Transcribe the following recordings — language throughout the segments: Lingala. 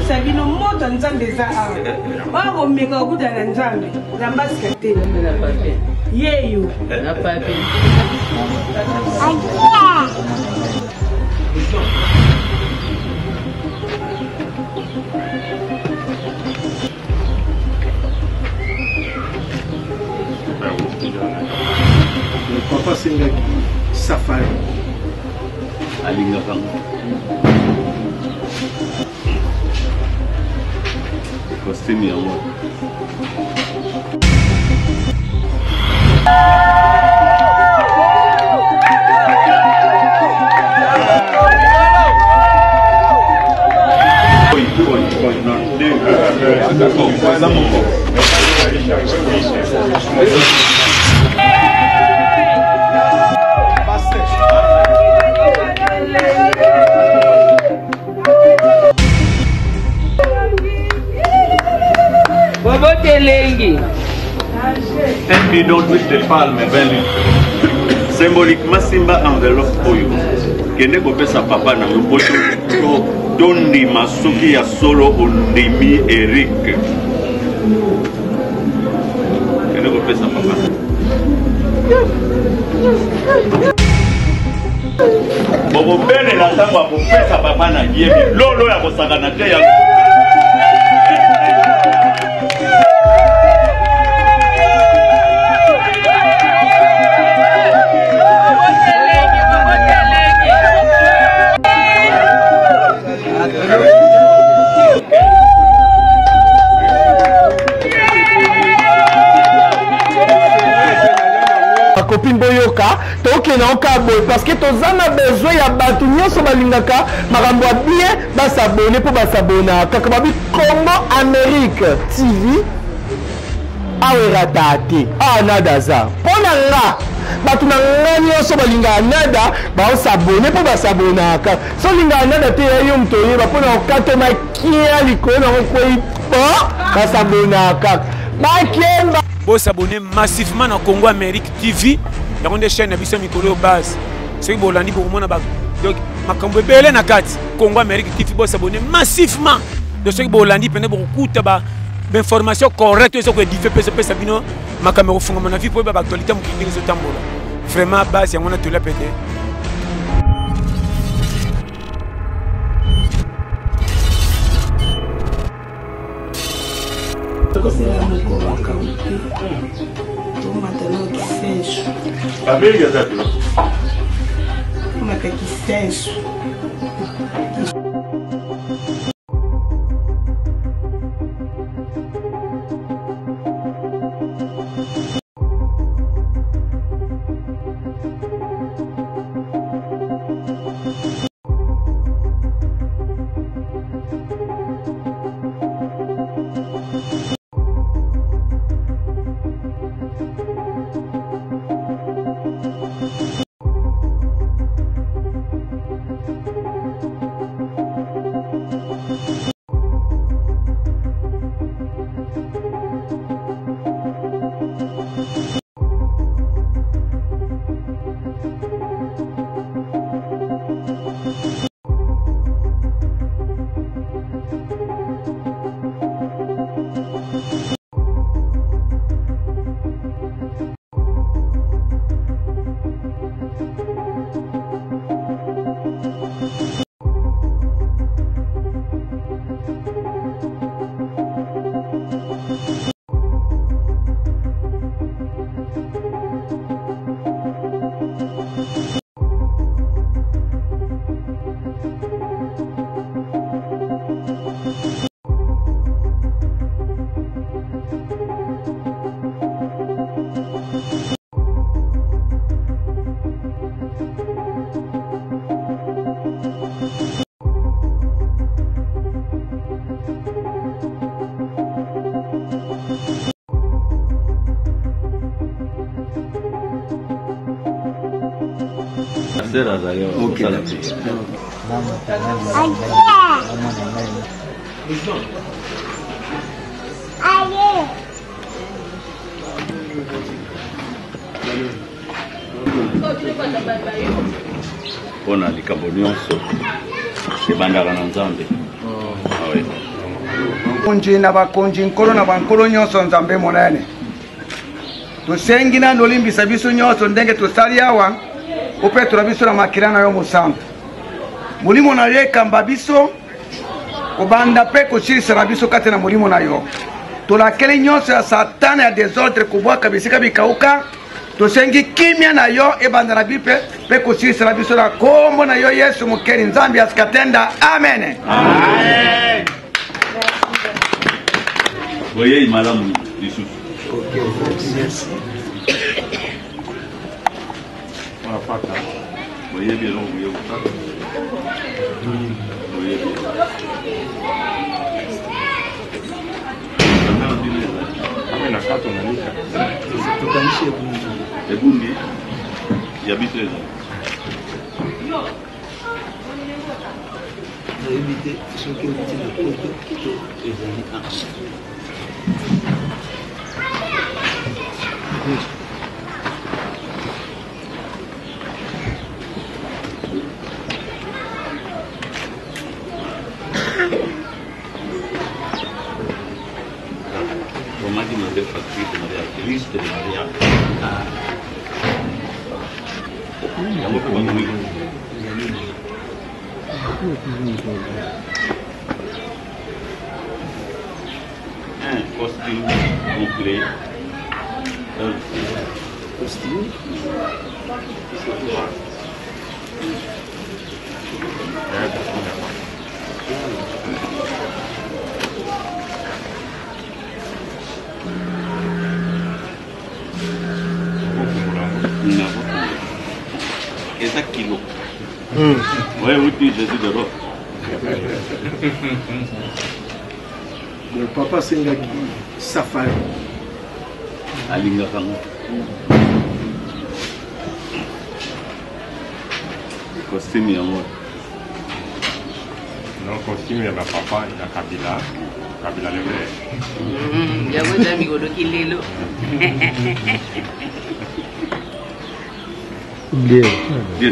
Sabino moto nzambe za awa. Wako meka kuda na nzambe. Zambaska te. Na papier. Yeyo. Na papier. Papa Singaki Safari Alinga Bango. Costume ya moi. Un bidon d'huile de palme 20 litres. Symboliquement, Simba enveloppe Oyo. Kende kopesa papa na yopoto Dondi Masuki ya solo Ondimi Eric. Kende kopesa papa. Bobo bene la tango kopesa papa na yebi. Lolo ya kosangana te ya copine boyoka toke na okabo parce que tozana besoin ya batu nyonso balingaka makambo bien basabone po basabona kaka babi Congo Amérique TV awera date nada za pona nga batu na nga nyonso balingaka nada baosabone po basabonaka so lingaka nada te yo mto oyeba mpona okatoma kia likolo nango kwei po basabonaka bakemba. Vous s'abonnez massivement à Congo Amérique TV. Il y a des chaînes qui sont mikolo base. C'est que vous l'avez dit pour moi. Donc, ma Congo Belé na kat Congo Amérique TV. Vous s'abonnez massivement. De ce que vous l'avez dit pendant beaucoup d'informations correctes. Ce que vous dites, c'est Sabino. Ma caméra fond mon avis pour l'actualité. Vraiment base, il y a mon atelier pété. On a les carbonions, c'est bandara na Nzambe. Ah oui. Konji na bakonji nkolo na bankolo nyonso nzambe monene. Tusengina nolimbisa biso nyonso ndenge tosali awa opetura biso na makirana yo musantu. Mulimo na yo ekamba biso kobanda pe kochirisela biso kate na mulimo na yo. Tolakeli nyonso ya satana ya desordre kubwaka bisika bikauka. Tosengi kimia na yo ebanda na bipe pe kochirisela biso na kombo na yo Yesu mukeli nzambi asikatenda. Amen. Amen. Voyez madame Lisusu. Ok, merci. Voyez bien, voyez bien. Ebundi, il habite là. Éviter ce que vous dites de côté et Comment dire le facture de mariage, liste de mariage. Un costume complet. Costume. Et kilo. Oui, oui, Jésus de l'eau. Le papa Sengaki Safari. Alinga Kango. Costume ya moi. Non, costume ya papa ya Kabila. Kabila le vrai. Ya wewe amigo do kilelo. Bien. Bien.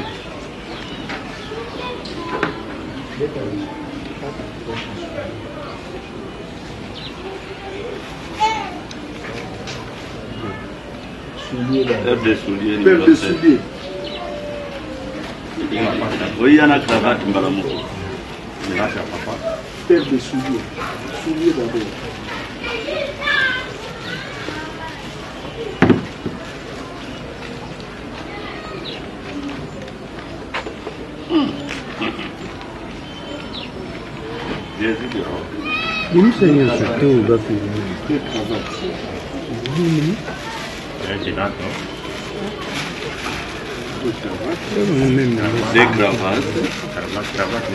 Paire de souliers. Paire de souliers. Oui, il y en a cravate, madame. Merci à papa. Paire de souliers. Souliers d'abord. Nous sommes surtout au Bafou. Deux cravates. Des cravates, Des cravates. Cravate,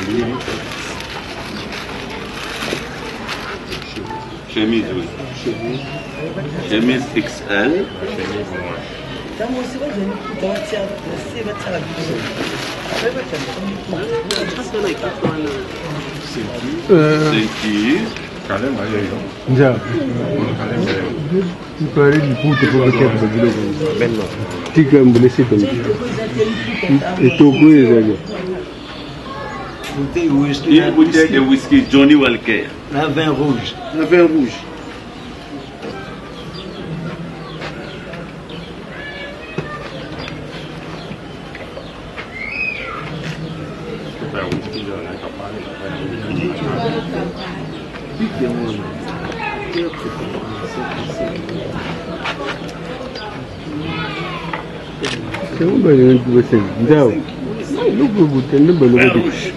Chemise, oui. Chemise XL. Ceinture. Njaa. Nipare nipute kwa kiasi kidogo. Tika mbelesi kwa. Etoko ezali. Une bouteille de whisky Johnny Walker. Un vin rouge. Un vin rouge. C'est un bon truc. Njaa. Lugu butende Vin balo. rouge.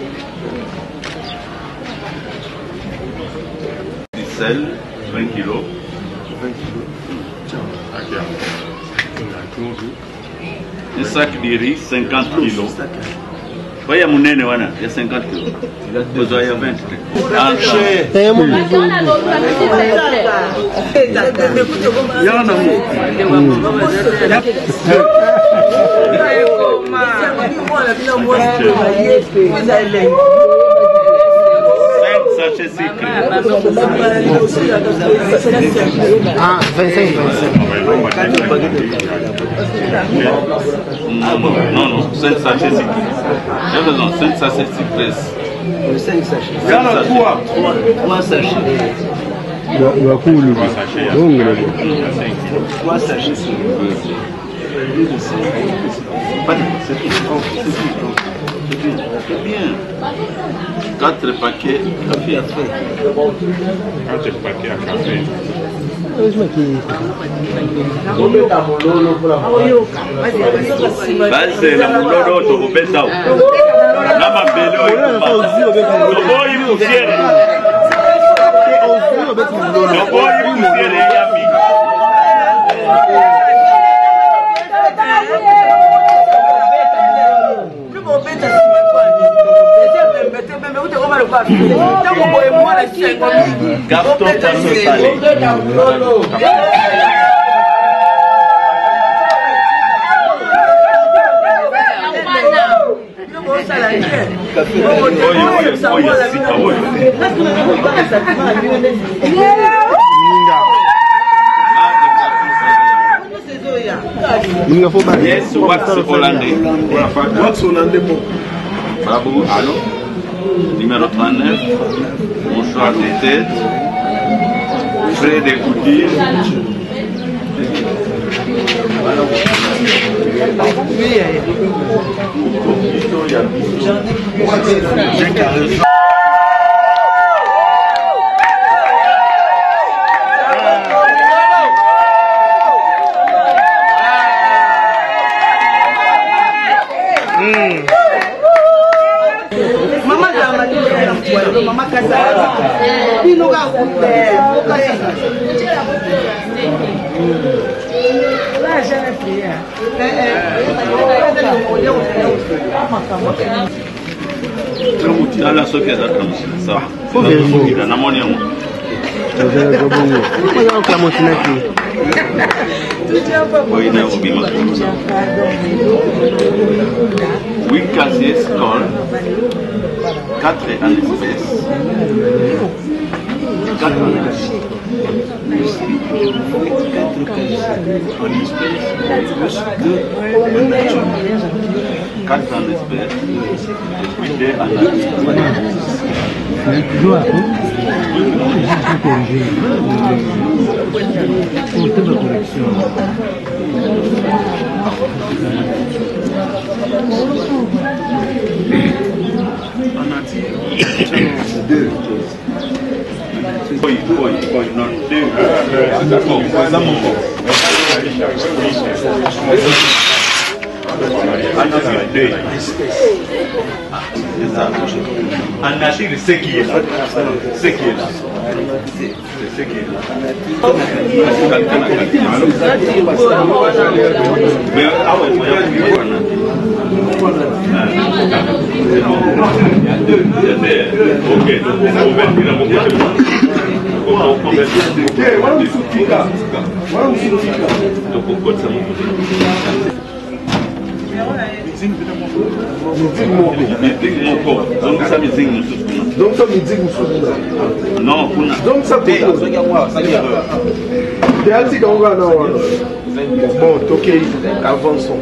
Du sel, 20 kilos. 20 kilos. Un sac de riz, 50 kilos. Voyez mon nez, il y a 50 kilos. Vous avez 20 kilos. Sachet sucré. Ah, 25. Non, 5 sachets sucrés. J'ai raison, 5 sachets sucrés. 5 sachets. Yala 3 sachets. La coule. 3 sachets sur C'est bien. 4 paquets café. 4 paquets à café. Basi na mulodo tokubeta na mabele oyi kusiere ya mi carton salé. Yes, wax hollandais. Wax hollandais, bon. Bravo, allô. Numéro 39. Mouchoir de tête. Frais de goudis. Mama Kazara. Pino ga la jeune fille. La soki eza ça. Faut vérifier. Na moni yango. Oui, na obima. Oui, casier scroll. 4 en espèces. 4 en espèces. 4 en espèces. 2 en Oi, non, deux. D'accord, Anachir, c'est qui est là. C'est qui est là. C'est qui est là. Mais ah ouais, ok, donc on va donc ça me dit non, donc ça bon, ok, avançons.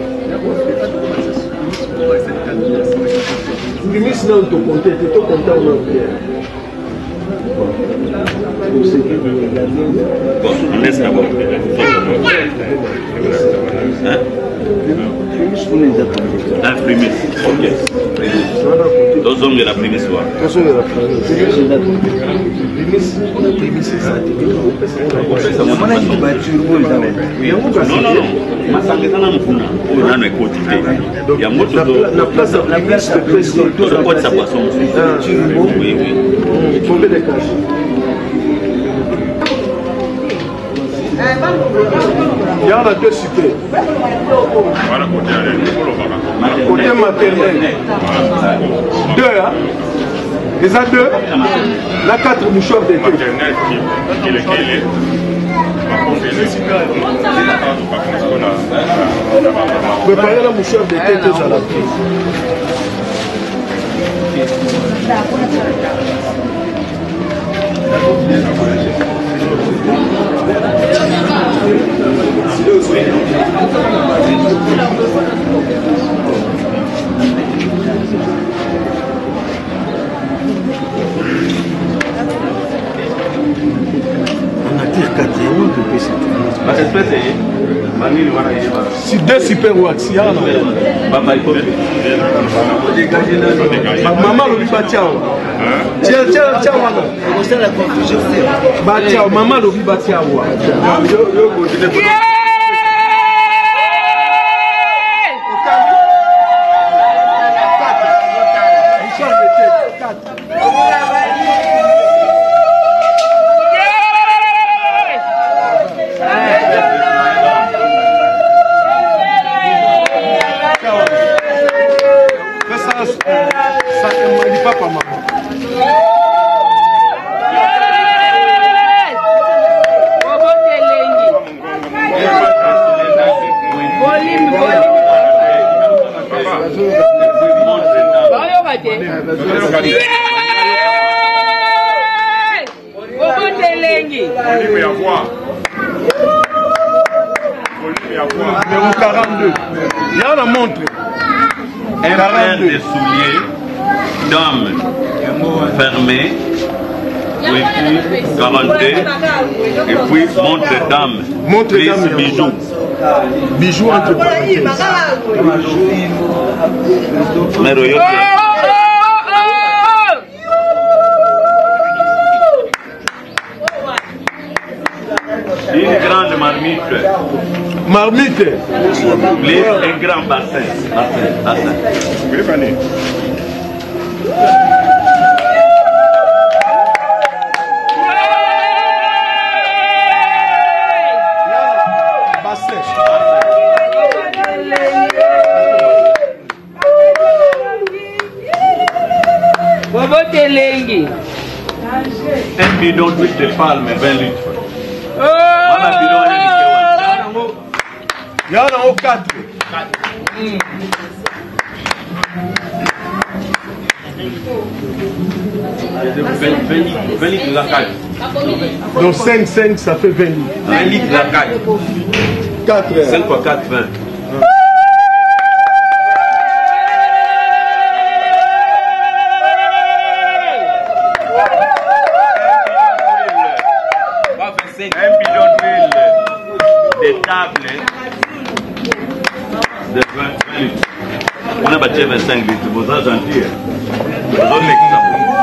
Primis non te compter, tu te compter en bon, on laisse d'abord. Hein? Un prémisse. Ok. Deux hommes de la prémisse. Deux hommes de la prémisse. Non. Masangezana mfuna. Nano ekoti te. Ya moto la place de président. Tout le pot de sa boisson. Oui. Combien de cash? Il y en a deux super. Voilà, côté maternel. Deux, hein? Les a deux. La 4 mouchoirs de thé. Préparez la mouchoir de thé déjà là. Si 2 super wax, il y a un maman le viva ciao. Ciao, ciao, maman le viva ciao. Numéro 42. Il y a la montre. Un paire de souliers d'homme fermé, et puis 42, et puis montre d'âme. Montre d'âme. Bijoux. Bijoux entre parenthèses. Une grande marmite. Marmite. Un grand bassin. Un bidon d'huile de palme, 20 litres. Il y en a 4. Donc 5, ça fait 20 litres. 1 litre à 4. 4. 5 fois 4, 20. Un bidon d'huile de table de 20 litres. On a battu 25 litres. Vous êtes gentil. Vous donnez ça.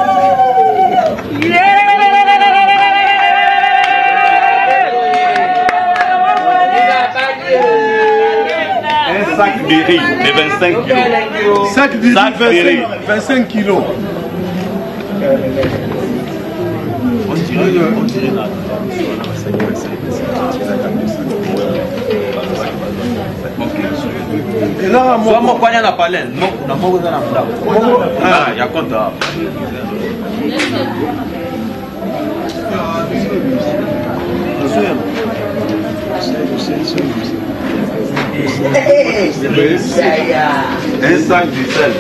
Un sac de riz de 25 kilos. Sac de riz 25 kilos. Et là, moi, il y a compte. Un sac de sel.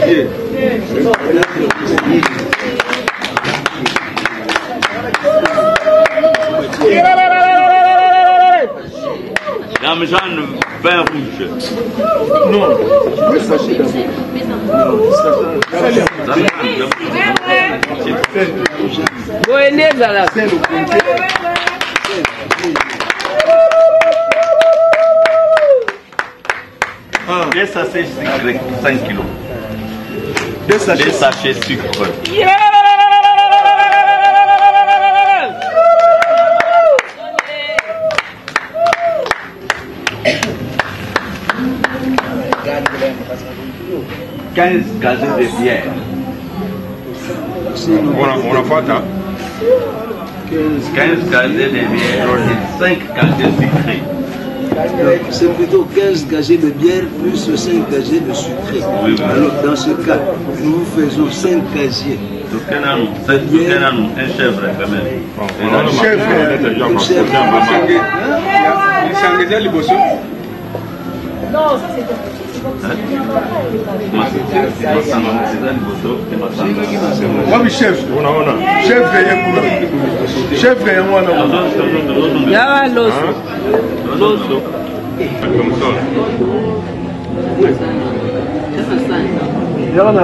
Dame Jeanne, vin rouge. non, le sachet d'abord. Des sachets sucrés, 5 kilos. Des sachets sucrés. « 15 gazets de bière. » On a fait ça. 15 gazets de bière et 5 gazets sucrés. C'est plutôt 15 gazets de bière plus 5 gazets de sucré. Oui. Alors dans ce cas, nous faisons 5 gaziers. Un chèvre quand même. Non, ça c'est oui, chef. Chef, chef, il y en a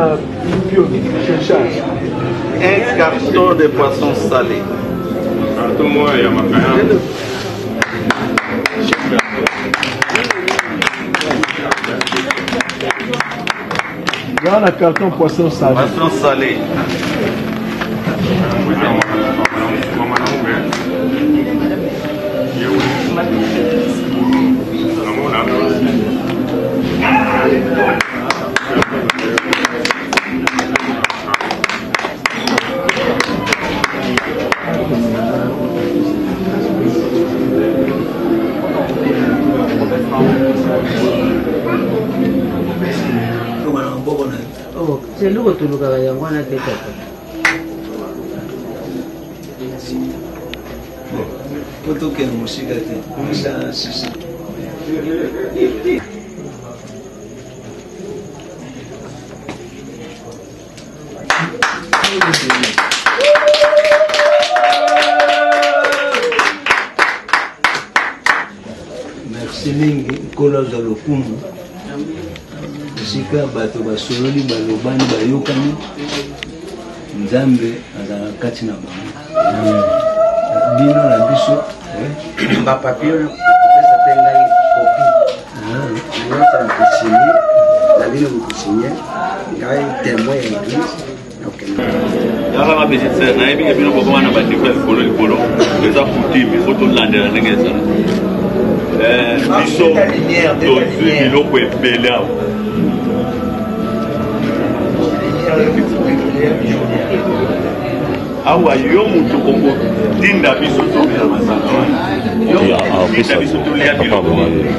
un carton de poisson salé. Tout moi, il y a ma Voilà le carton poisson salé. Poisson salé. C'est le retour de la tête. Auto que música tem. Merci mingi kola za lokumu. Sika bato basololi balobani bayokani Nzambe azala kati na bango. Bino na biso ba papier pesa penga copie ça me signer la ville me signer ngai témoin église OK yala ma petite na ebi ebino ko bana ba ti kwel kolo likolo eza kutimi photo landela ngeza biso to biloko ebele awo awa yo mutu oko dinda biso tobela masaka wana yo dinda biso tolia biloko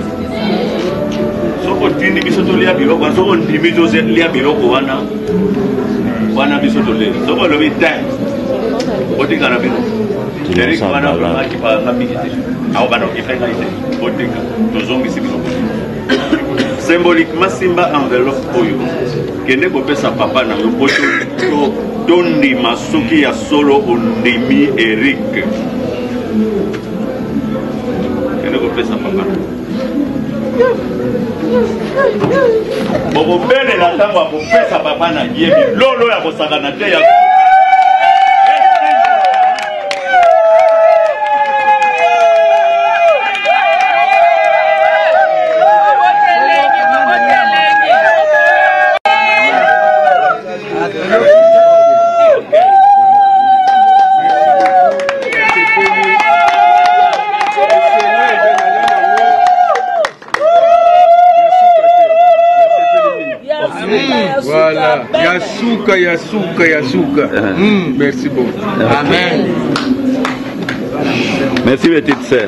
soko tindi biso tolia biloko soko ndimi tolia biloko wana biso tolia soko lobi te otika na bino Eric wana maki pa ngapi ite awa bana okifenga ite otika tozongisi biloko symboliquement simba enveloppe oyo kende kopesa papa na yo poto tondima soki ya solo ondimi Eric kende kopesa papa bokobelela ntango ya kopesa papa na ye bilolo ya kosakana te ya Voilà, Yasuka. Merci beaucoup. Amen. Merci petite sœur.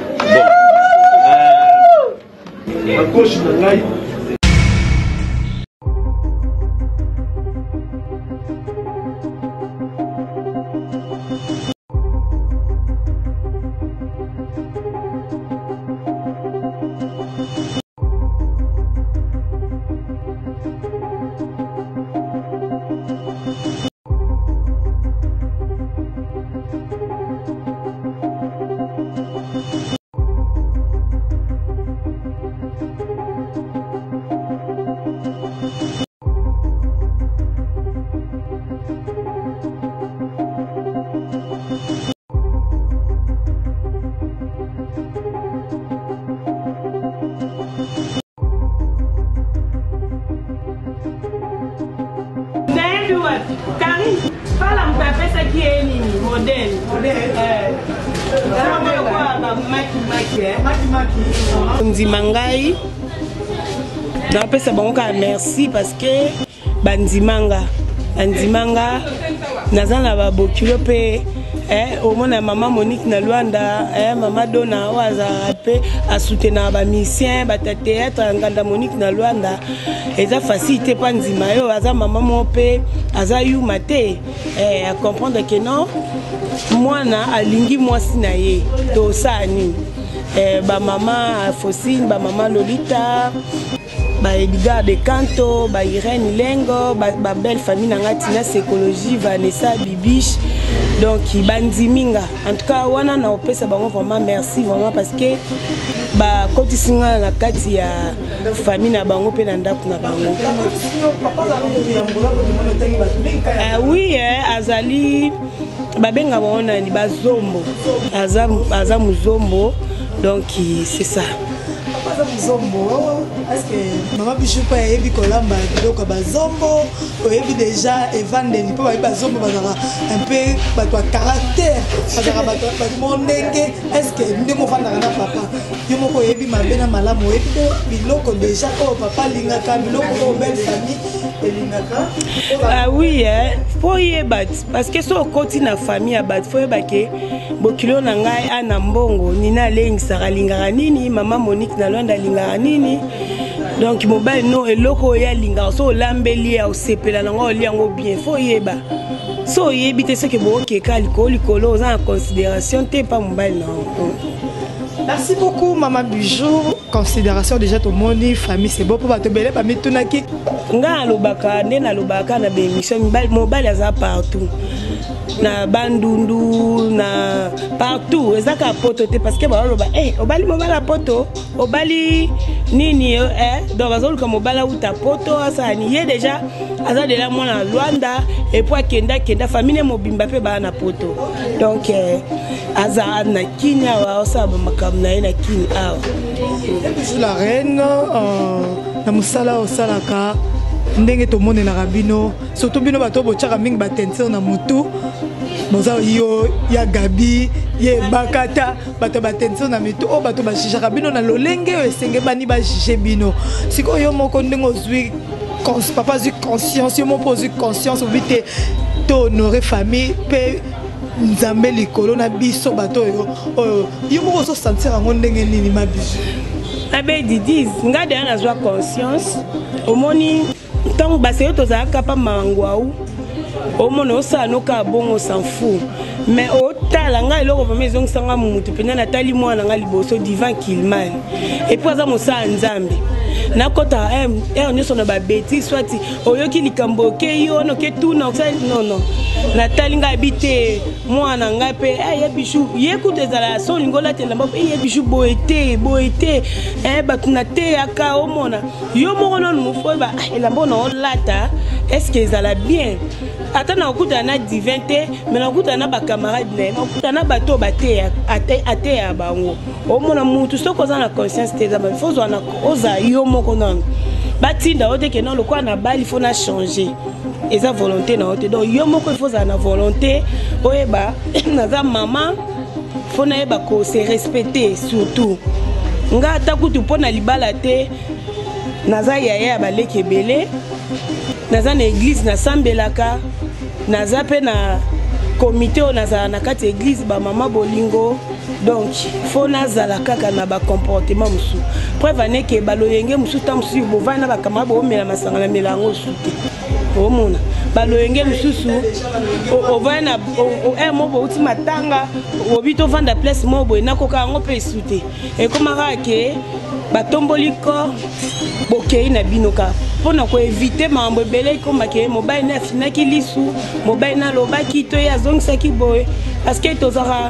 Bon. Nzimangai napesa bango ka merci parce que bandimanga nazana babokilo pe omona mama Monique na Luanda mama Dona waza pe a soutenir ba musicien ba théâtre nganda Monique na Luanda eza facilité pa nzima yo aza mama mo pe aza yu mate à comprendre que non mwana alingi mwasi na ye to sani ba mama Fosine ba mama Lolita ba Edgar de Canto ba Irène Lengo ba belle famille na ngatina écologie Vanessa Bibiche donc bandiminga en tout cas wana na opesa bango vraiment merci vraiment parce que ba kotisinga na kati ya famille na bango pe na ndako na bango oui azali babenga baona ni bazombo aza muzombo donc c'est ça ça Zombo. Est-ce que maman Bichou pas yebi kolamba donc ba Zombo, yebi déjà evandeli pas ba Zombo un peu ba toi caractère, ba monenge. Est-ce que ndemo fanda na papa? Yo moko yebi mabena malamu yebi biloko déjà oh papa lingaka biloko ko belle famille elingaka. Ah oui faut yebat parce que so koti na famille abat faut yebake bokilo na ngai ana mbongo nina lengisaka lingaka nini mama Monique na Luanda lingaka nini donc mobile no eloko ya lingaka so olambeli ya osepela nango oliango bien faut yeba so yebi te ce que bokeka likolo oza en considération te pas mobile non. Merci beaucoup Maman Bijou. Considération déjà tout le monde, famille c'est bon pour te belle pas mettre tunaki. Nga lobaka ndena lobaka na bémission mobile aza partout. Na bandundu na partout ezaka poto te parce que ba loba obali mobile poto obali nini donc bazoluka mobile uta poto asa ni ye déjà aza de la mona Luanda et puis kenda famille mobimba pe ba na poto donc aza na kinya wa osa ba makamna na kini awa Bijou la reine na musala osalaka ndenge to mone na rabino surtout bino bato bochaka mingi batension na mutu boza yo ya gabi ye bakata bato batension na mitu o bato bashishaka bino na lolenge esenge bani bajije bino siko yo moko ndenge ozwi papa zwi conscience yo moko ozwi conscience obite to honorer famille pe nzambe likolo na biso bato yo moko so sentir ngo ndenge nini Mabijou abe didi ngade ana zwa conscience omoni tant baseyo tozaka pa mangwaou omona osanoka bongo s'en fout mais otala nga eloko vraiment ezongisanga mutu pena natali mwana nga liboso divan kilman et puis aza mosala nzambe nakota nyonso na babeti swati oyoki likambo oke yo wana oke tuna non natali nga abi te mwana nga mpe ye Bijou ye kuta ezala so olingi olatela mbo ye Bijou boye te bato na te yaka omona yo moko nonu mofoyeba elamba ona olata est-ce que ezala bien ata na okuta na divin te mais na okuta na bakamarade na ye na okuta na bato bateya ateya bango omona mutu soki oza na conscience te eza fo oza yo moko nanu batinda o te ke non lokwa na bali fo na changer eza volonté na o te donc yo moko il faut ozala na volonté oyeba naza mama fo nayeba ko se respecter surtout nga ata kutu mpo na libala te naza yaya ya baleki ebele naza na église nasambelaka naza pe na comité o nazala na kati église ba mama bolingo donc faut nazala kaka na ba comportement musu preuve aneke baloyenge musu ta musu bovana bakama bomela masanga na melango sute omona baloyenge mususu ovana mobo uti matanga obito vanda place mobo nakoka ngo pe sute e komaka ke batomboli ko bokei na binoka pona ko éviter mambo belé comme ke mobile na finaki lisu mobile na lobaki to ya zongisaki boy parce que tozara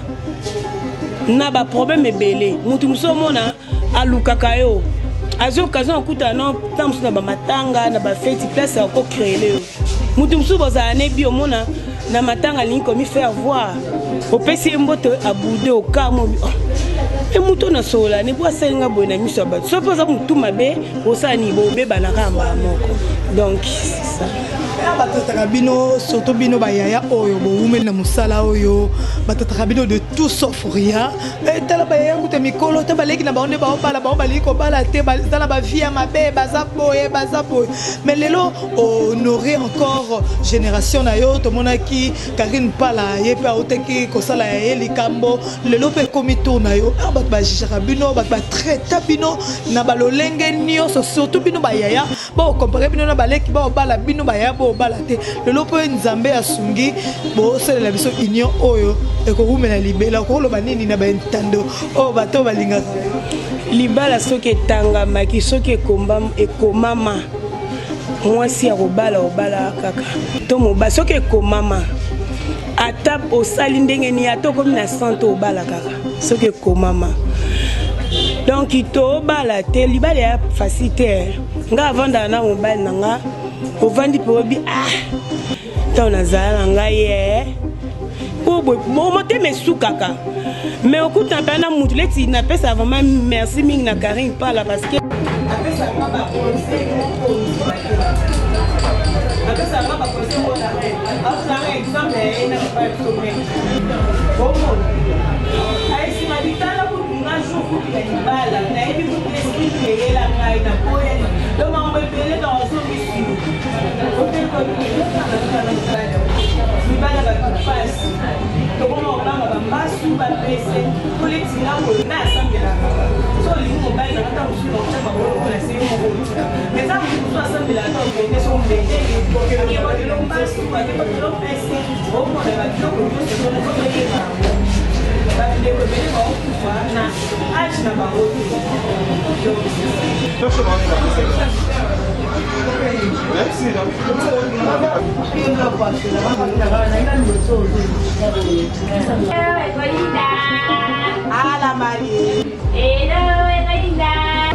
na ba problème belé mutu musomona alukaka yo azo occasion okuta non tamsu na ba matanga na ba fête place ko créer le mutu musu boza ne bi omona na matanga lingi komi faire voir au PC mboto abude au kamo et muto na sola ne boa senga boy na miso ba so poza mutu mabe osani bo be banakamba moko donc c'est ça batataka bino surtout bino bayaya oyo boumeli na musala oyo batataka bino de tout sauf rien tala bayaya kuta mikolo ta baleki na baonde baobala baobali kobala te bazala ba vie ya mabe baza boye mais lelo honorer encore génération na yo tomonaki Karine Pala ye pe auteki kosala ya likambo lelo pe komito na yo bato bajijaka bino bato batraita bino na balolenge nyonso surtout bino bayaya ba comparer bino na baleki baobala bino bayaya balate le lopo nzambe asungi bo sele la biso union oyo ekorumela libela ko loba nini na ba ntando o bato balinga libala soki etangama ki soki ekomama mwasi ya kobala obala kaka to moba soki ekomama ata osali ndenge ni atokomi na santo obala kaka soki ekomama donc to obala te libala ya facilité nga avanda na mobile nanga ovandi pe obi ton nazala ngai omote mesu kaka mais okuta mpe na mutu leti napesa vraiment merci mingi na Karine Pala parce que apesaka baconseil moko apesaka baconseil moko na aosanga exemple enakipaisome omona aesima bitala kutunga jour kupila libala nayebi kutu esprit eyela ngai na koyena donc mambo ebele baozongisi mibala bakupasi tokoma obanga bambasu bapese koletinga kolona asambelaka so olingi mobali na kata mosusu nakuta bakolokona se moko mais za mosu mosu asambelaka okende so mbende akebakelo mbasu akebakelo pese omona babiloko nyonso ozoyeba babideko ebele baokufa na age na bango Ala Maria. Hello, Elinda.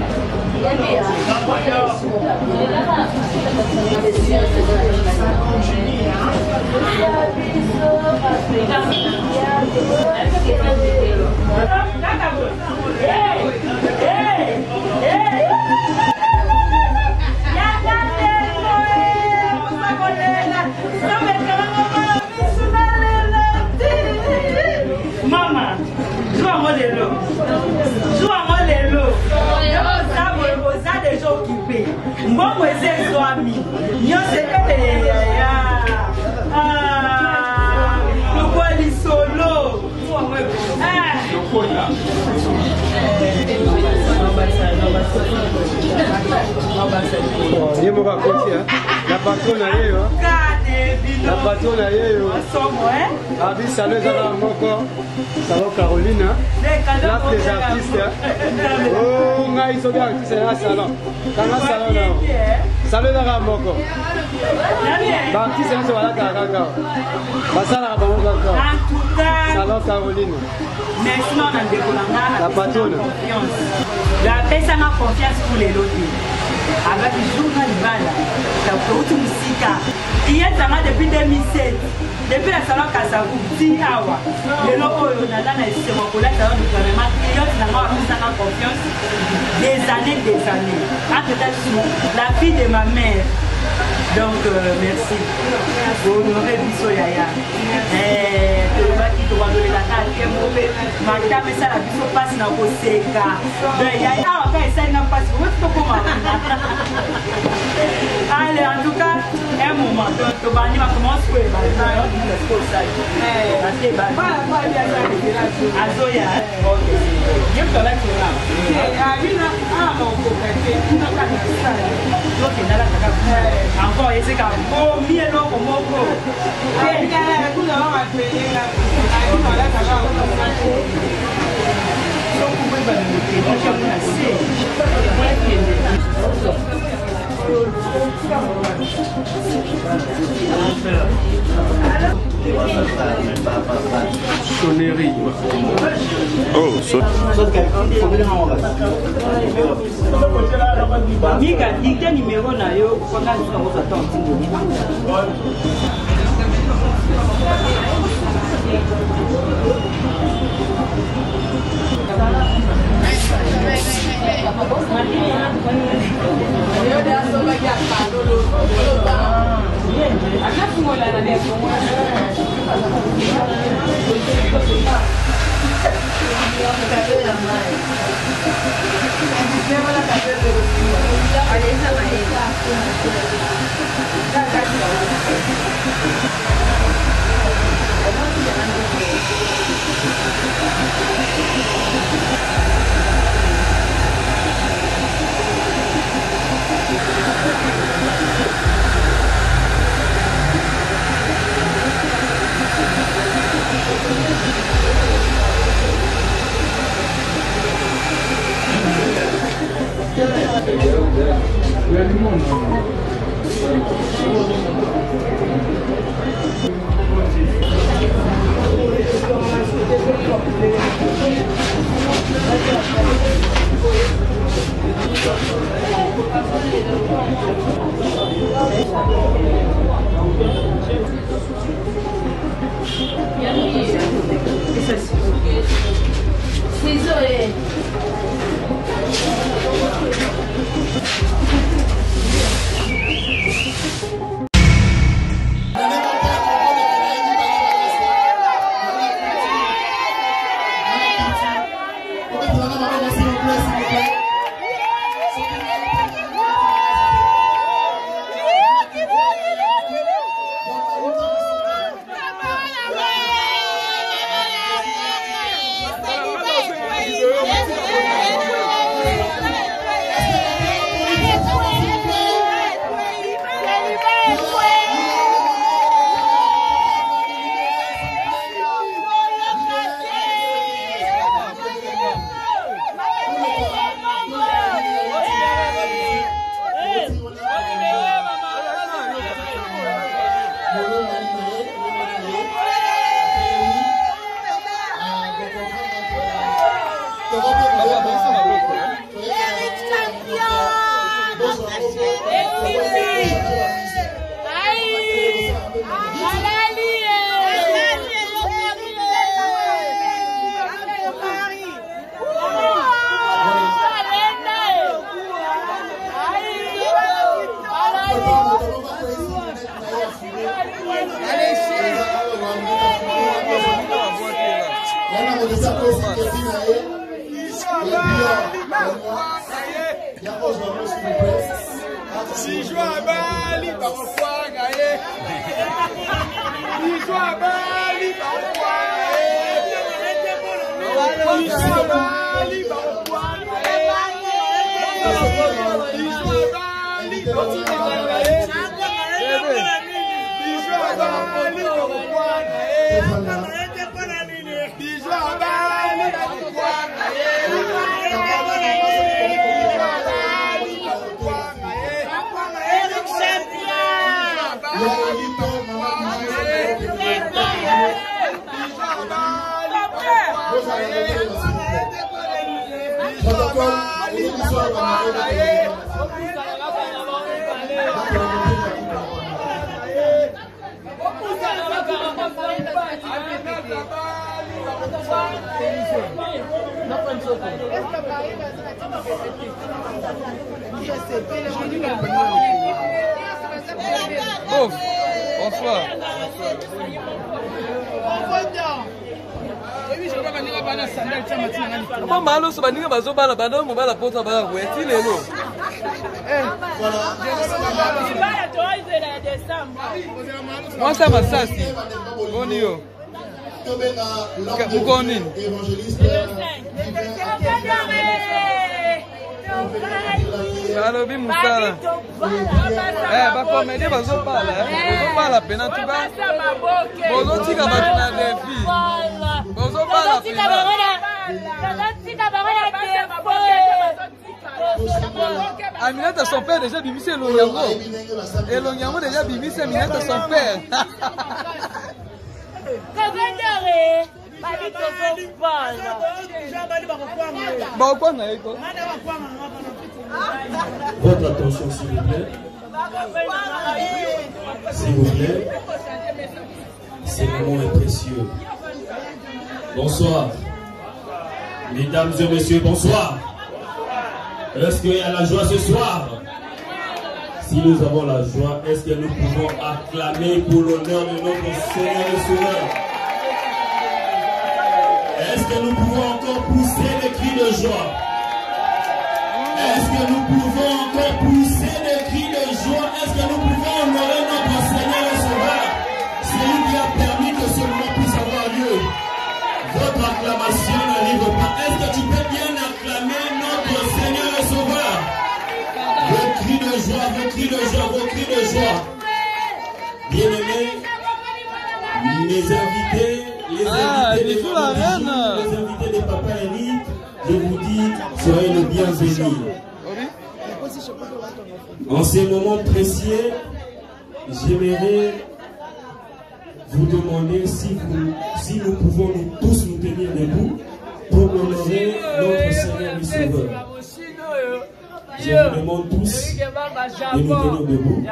Mama, joue-moi les lots. Joue-moi les lots. Ça déjà occupé. Bon, moi, c'est Swami. Yo, c'est que le quoi, il solo. Yemo ka koti la patron na yeyo la patron na yeyo abi salon ezaka moko salon Carolina place des artistes oh ngai soki artiste na salon kanga salon na salon ezaka moko baartiste nyonso balataka kaka basalaka bango kaka salon Carolina merci non na ndeko na nga la patronne napesanga confiance pour les lotis avec journal libala kauti musika iyezanga depuis 2007 depuis la salon Kasavu ti awa lelo oyo naza na esengo kolata yo vraiment cliente nanga bapesanga confiance des années entre la fille de ma mère. Donc merci pour honorer biso yaya tolobaki tobalolelaka te mope matama esala biso mpasi na koseka yaya awa ka esali na mpasi oti tokoma ale en tout cas un moment tobandi bakomence koyebana azoya encore ese ka bomi eloko moko sonnerie. Oh, so. Mika, dicte numéro na yo, kwanga nzuna kosa temps tingo. Yeah. Bonsoir. Mama alo so baninga bazobala bana mobala pota ba weti lelo. Moi ça va ça si. Bonio. Mukoni. Allo bi musala. Ba comédie bazobala, bazobala pena tuba. Bozo tika batina defi. Bozobala pena. Aminata son père déjà bimissé Lonyango. Et Lonyango déjà bimissé Aminata son père. Votre attention s'il vous plaît. S'il vous plaît. Ce moment est précieux. Bonsoir. Mesdames et messieurs, bonsoir. Est-ce qu'il y a la joie ce soir? Si nous avons la joie, est-ce que nous pouvons acclamer pour l'honneur de notre Seigneur et Sauveur? Est-ce que nous pouvons encore pousser des cris de joie? Est-ce que nous pouvons encore pousser des cris de joie? Est-ce que nous pouvons honorer notre Seigneur et Sauveur? C'est lui qui a permis que ce moment puisse avoir lieu. Votre acclamation n'arrive pas. Est-ce que tu peux bien acclamer notre Seigneur et Sauveur? Vos cris de joie, vos cris de joie, vos cris de joie. Bien-aimés, les invités, les invités de Papa Eric, je vous dis, soyez le bienvenu. En ces moments précieux, j'aimerais vous demander si nous pouvons tous nous tenir debout pour honorer notre Seigneur et Sauveur. Je vous demande tous de nous tenir debout.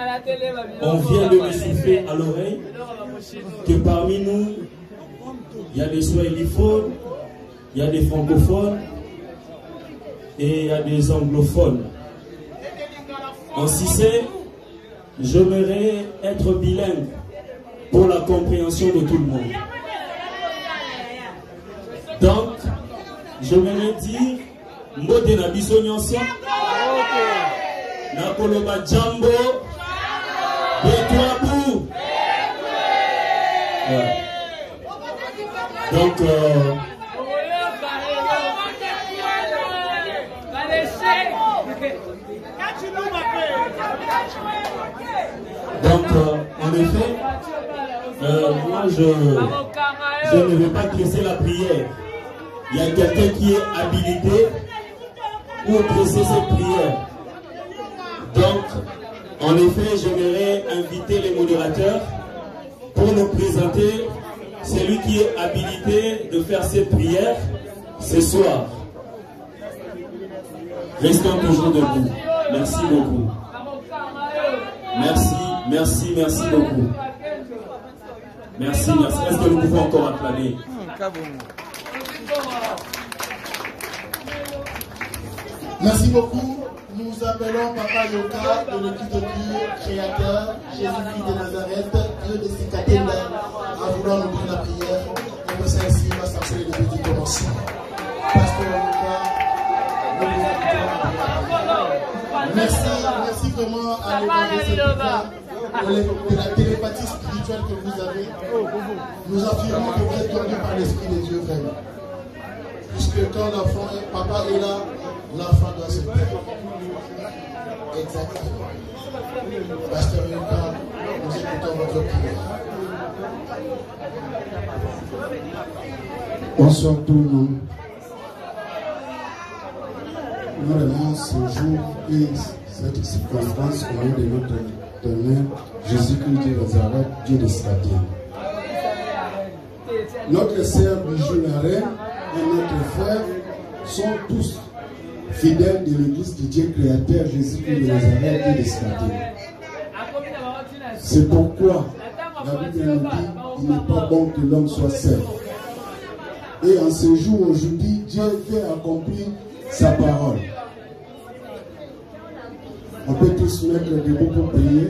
On vient de me souffler à l'oreille que parmi nous, il y a des swahiliphones, il y a des francophones et il y a des anglophones. En Cissé, j'aimerais être bilingue pour la compréhension de tout le monde. Donc, j'aimerais dire Mbote na biso nyonso na koloba jambo betwabu. Ouais. Donc en effet, moi je ne vais pas presser la prière. Il y a quelqu'un qui est habilité pour presser cette prière. Donc, en effet, j'aimerais inviter les modérateurs pour nous présenter celui qui est habilité de faire cette prière ce soir. Restons toujours debout. Merci beaucoup. Merci beaucoup. Merci. Est-ce que nous pouvons encore acclamer? Merci beaucoup. Nous appelons Papa Yoka de l'équipe de Dieu, créateur, Jésus-Christ de Nazareth, Dieu de Sikatenda, à vouloir nous donner la prière. Et ça ici va s'appeler depuis du commencement. Pasteur Yoka, nous vous invitons. Merci vraiment à l'évangile de la télépathie spirituelle que vous avez. Nous affirmons que vous êtes conduits par l'Esprit de Dieu vraiment. Puisque quand l'enfant, papa est là, l'enfant doit se taire. Exactement. Pasteur Yoka, nous écoutons votre prière. Bonsoir tout le monde. Nous remercions ce jour et cette circonstance au nom de notre éternel Jésus-Christ de Nazareth, Dieu de Satan. Notre sœur Bijou la reine et notre frère sont tous fidèles de l'église de Dieu créateur Jésus-Christ de Nazareth, Dieu de Satan. C'est pourquoi la Bible nous dit qu'il n'est pas bon que l'homme soit seul. Et en ce jour aujourd'hui, Dieu fait accomplir sa parole. On peut tous mettre debout pour prier.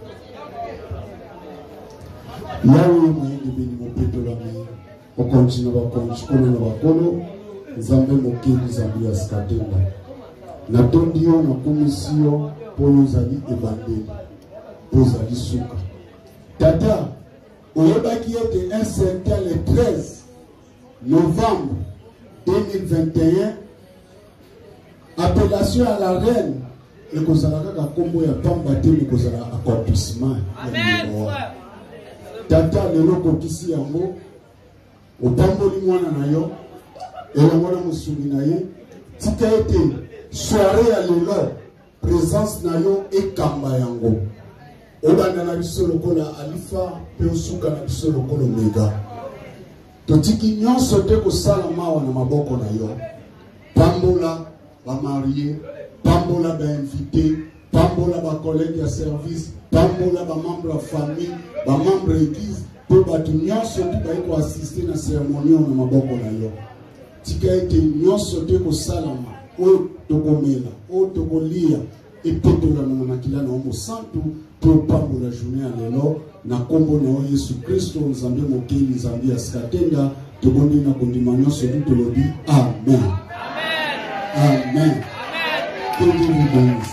Là où il y a moyen de bénir mon peuple de la main, on continue à continuer. Nzambe mokili Zambi ya Skatenda. Natondi yo na komisio po yozali ebandeli. Pozali suka. Tata, oyebaki ete un certain le 13 novembre 2021, appellation à la reine, et kozalaka ka kombo ya pamba te mais kozala accomplissement. Amen. Tata lelo kokisi yango, opamboli mwana na yo. Et le mwana musumi na ye tika ete soirée ya lelo présence na yo ekamba yango obanda na biso lokola alifa pe osuka na biso lokola omega totiki nyonso te kosala mawa na maboko na yo pambola bamarie pambola bainvité pambola bacollègue ya service pambola bamembre ya famille bamembre église pe bato nyonso te bayi koassiste na cérémonie na maboko na yo tika ete nyonso te kosalama oyo tokomela oyo tokolia epetola na makila na ombo santu to pambola journée ya lelo na kombo na oyo Yesu Kristo Nzambe mokeli Nzambe ya Skatenda tobondi na kondima nyonso tu tolobi amen. Amen. Que Dieu vous bénisse.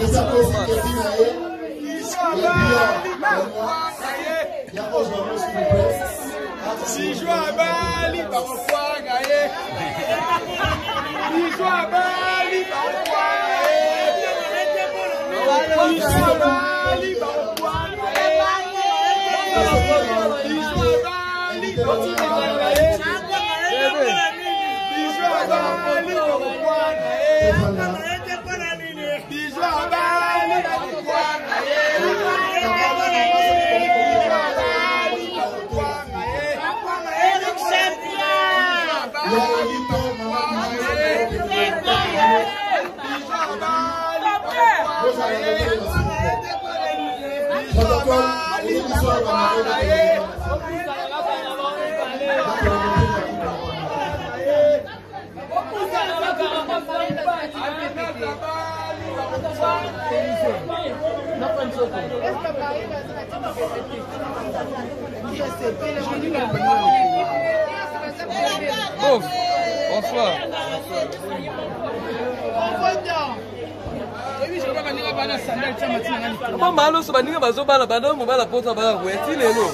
Bonsoir. Mama alo so baninga bazobala bana mobala pota ba weti lelo.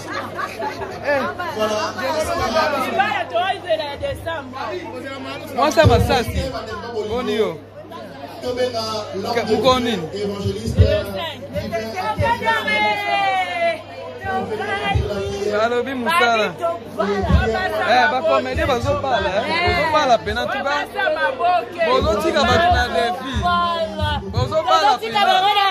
Moi ça va ça si. Bonio. Mukonin. Allo bi musala. Ba comédie bazobala, bazobala pena tuba. Bozo tika batina defi. Bazobala pena.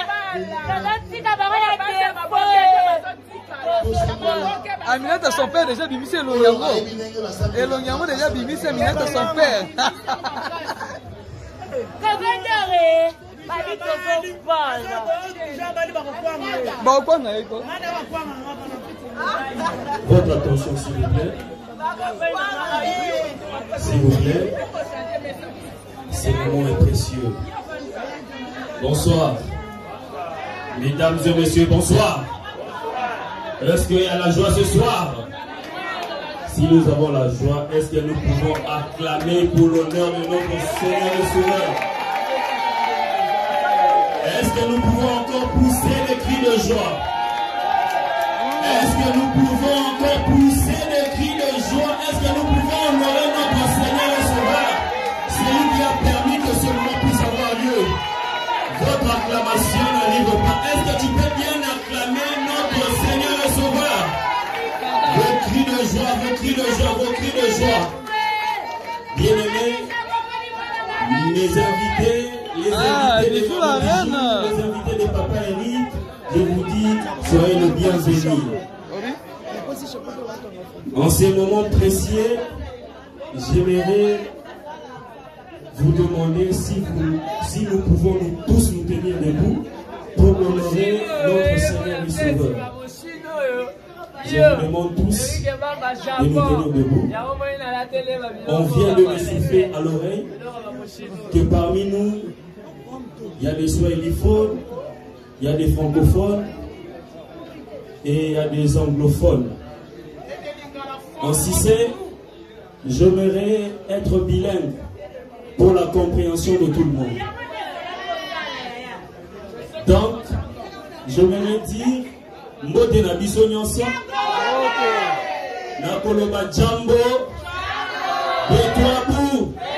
Aminata son père déjà bimisi Elonyango. Elonyango déjà bimisi Aminata son père. Votre attention s'il vous plaît. S'il vous plaît. Ce moment est précieux. Bonsoir. Mesdames et messieurs, bonsoir. Est-ce qu'il y a la joie ce soir? Si nous avons la joie, est-ce que nous pouvons acclamer pour l'honneur de notre Seigneur et Sauveur? Est-ce que nous pouvons encore pousser des cris de joie? Est-ce que nous pouvons encore pousser des cris de joie? Est-ce que nous pouvons honorer notre Seigneur et Sauveur? C'est lui qui a permis que ce moment puisse avoir lieu. Votre acclamation n'arrive pas. Est-ce que tu peux bien acclamer notre Seigneur et Sauveur? Vos cris de joie, vos cris de joie, vos cris de joie. Bien-aimés, les invités, les invités de Papa Eric, je vous dis, soyez le bienvenu. En ces moments précieux, j'aimerais vous demander si nous pouvons tous nous tenir debout pour honorer notre Seigneur et Sauveur. Je vous demande tous de nous tenir debout. On vient de me souffler à l'oreille que parmi nous, il y a des swahiliphones, il y a des francophones et il y a des anglophones. En Cissé, j'aimerais être bilingue pour la compréhension de tout le monde. Donc, j'aimerais dire mbote na biso nyonso na koloba jambo betwabu